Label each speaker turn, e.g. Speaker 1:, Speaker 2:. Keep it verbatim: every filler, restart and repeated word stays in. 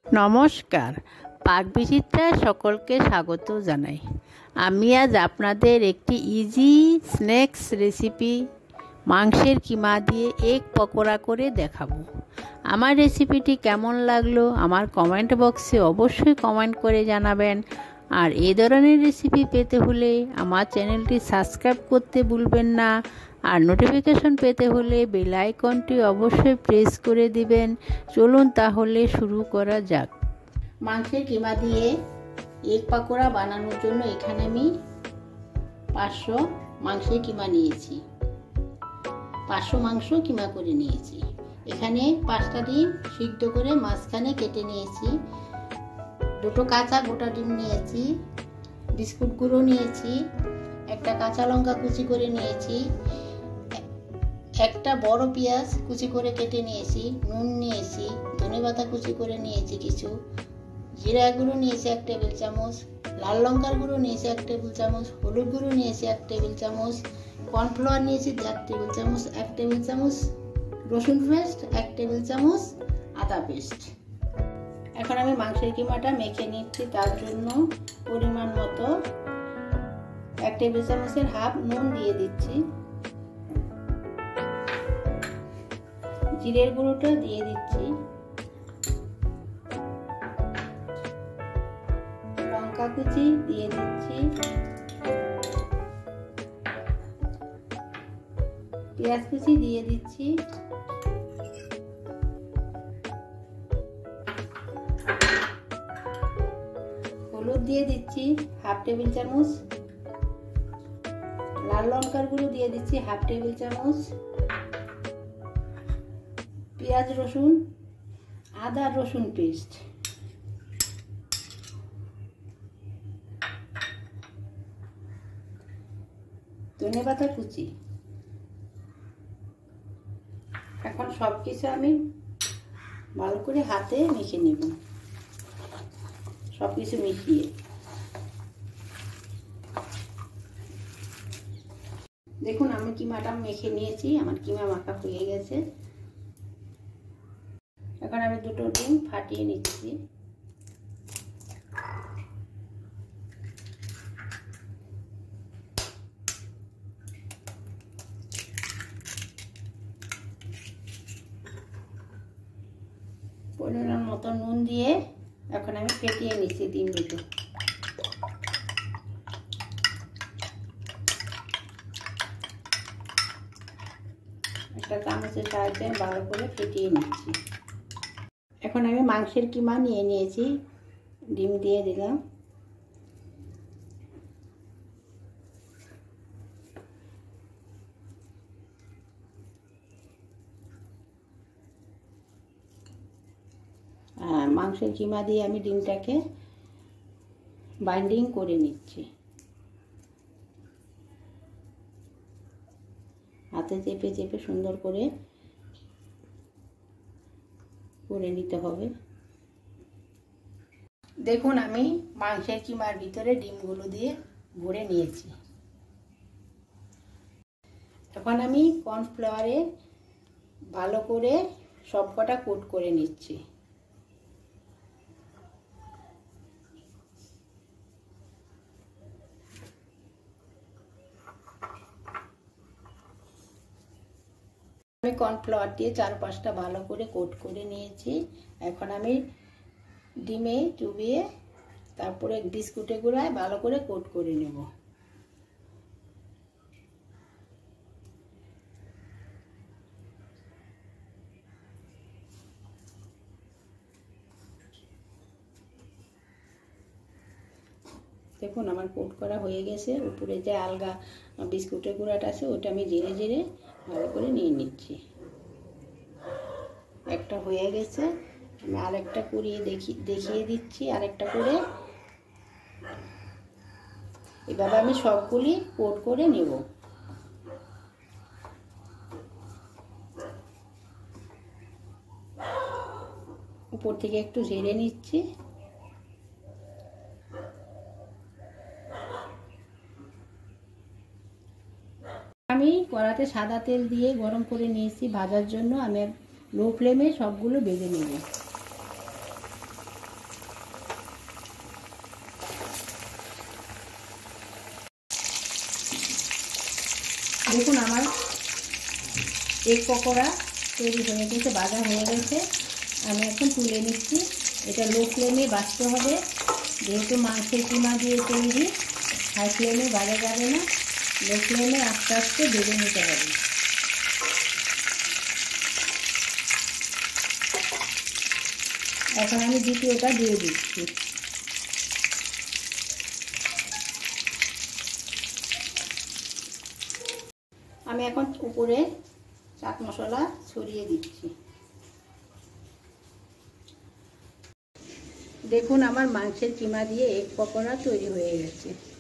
Speaker 1: নমস্কার, পাকবিচিত্রায় সকলকে স্বাগত জানাই। আমি আজ আপনাদের একটি ইজি স্ন্যাক্স রেসিপি মাংসের কিমা দিয়ে এগ পকোড়া করে দেখাবো। আমার রেসিপিটি কেমন লাগলো আমার কমেন্ট বক্সে অবশ্যই কমেন্ট করে জানাবেন। আর এই ধরনের রেসিপি পেতে হলে আমার চ্যানেলটি সাবস্ক্রাইব করতে ভুলবেন না। আর নোটিফিকেশন পেতে হলে বেল আইকনটি অবশ্যই প্রেস করে দিবেন। চলুন তাহলে শুরু করা যাক। মাংসের কিমা দিয়ে এগ পকোড়া বানানোর জন্য এখানে আমি পাঁচশো মাংসের কিমা নিয়েছি। পাঁচশো মাংস কিমা করে নিয়েছি। এখানে পাঁচটা ডিম সিদ্ধ করে মাঝখানে কেটে নিয়েছি। দুটো কাঁচা গোটা ডিম নিয়েছি। বিস্কুট গুঁড়ো নিয়েছি। একটা কাঁচা লঙ্কা কুচি করে নিয়েছি। একটা বড় পেঁয়াজ কুচি করে কেটে নিয়েছি। নুন নিয়েছি। ধনেপাতা কুচি করে নিয়েছি কিছু। জিরা গুঁড়ো নিয়েছি এক টেবিল চামচ। লাল লঙ্কার গুঁড়ো নিয়েছি এক টেবিল চামচ। হলুদ গুঁড়ো নিয়েছি এক টেবিল চামচ। কর্নফ্লাওয়ার নিয়েছি দেড় টেবিল চামচ। এক টেবিল চামচ রসুন পেস্ট, এক টেবিল চামচ আদা পেস্ট। এখন আমি মাংসের কিমাটা মেখে নিচ্ছি। তার জন্য পরিমাণ মতো এক টেবিল চামচের হাফ নুন দিয়ে দিচ্ছি। জিরের গুঁড়োটা দিয়ে দিচ্ছি। লঙ্কা কুচি দিয়ে দিচ্ছি। পেঁয়াজ কুচি দিয়ে দিচ্ছি। হলুদ দিয়ে দিচ্ছি হাফ টেবিল চামচ। লাল লঙ্কার গুঁড়ো দিয়ে দিচ্ছি হাফ টেবিল চামচ। পেঁয়াজ রসুন আদা রসুন পেস্ট। ধনেপাতা কুচি। এখন সবকিছু আমি ভালো করে হাতে মেখে নেব। সবকিছু মিশিয়ে দেখুন আমি কিমাটা মেখে নিয়েছি। আমার কিমা মাখা হয়ে গেছে। এখন আমি দুটো ডিম ফাটিয়ে নিচ্ছি। পরিমাণ মতো নুন দিয়ে এখন আমি ফেটিয়ে নিচ্ছি ডিম দুটো। একটা চামচের সাহায্যে ভালো করে ফেটিয়ে নিচ্ছি। এখন আমি মাংসের কিমা নিয়ে নিয়েছি। ডিম দিয়ে দিলাম। আর মাংসের কিমা দিয়ে আমি ডিমটাকে বাইন্ডিং করে নিচ্ছি। হাতে চেপে চেপে সুন্দর করে করে নিতে হবে। দেখুন আমি মাংসের কিমার ভিতরে ডিমগুলো দিয়ে ভরে নিয়েছি। এখন আমি কর্নফ্লাওয়ারে ভালো করে সবকটা কোট করে নিচ্ছি। আমি কর্নফ্লাওয়ার দিয়ে চার পাঁচটা ভালো করে কোট করে নিয়েছি। এখন আমি ডিমে চুবিয়ে তারপরে বিস্কুটে গুঁড়ায় ভালো করে কোট করে নেব। দেখুন আমার কোট করা হয়ে গেছে। উপরে যে আলগা বিস্কুটের গুঁড়াটা আছে ওটা আমি জিরে জিরে ভালো করে নিয়ে নিচ্ছি। একটা হয়ে গেছে। আমি আরেকটা করিয়ে দেখি দেখিয়ে দিচ্ছি আরেকটা করে। এভাবে আমি সবগুলি কোট করে নেব। উপর থেকে একটু ঝেড়ে নিচ্ছি। আমি কড়াতে সাদা তেল দিয়ে গরম করে নিয়েছি ভাজার জন্য। আমি লো ফ্লেমে সবগুলো ভেজে নেব। দেখুন আমার এক পকোড়া তৈরি হয়ে গেছে, ভাজা হয়ে গেছে। আমি এখন তুলে নিচ্ছি। এটা লো ফ্লেমে ভাজতে হবে, যেহেতু মাংসের কিমা দিয়ে তৈরি, হাই ফ্লেমে ভাজা যাবে না, লো ফ্লেমে আস্তে আস্তে ভেজে নিতে হবে। এখন আমি দ্বিতীয়টা দিয়ে দিচ্ছি। আমি এখন উপরে চাট মশলা ছড়িয়ে দিচ্ছি। দেখুন আমার মাংসের কিমা দিয়ে এক পকোড়া তৈরি হয়ে গেছে।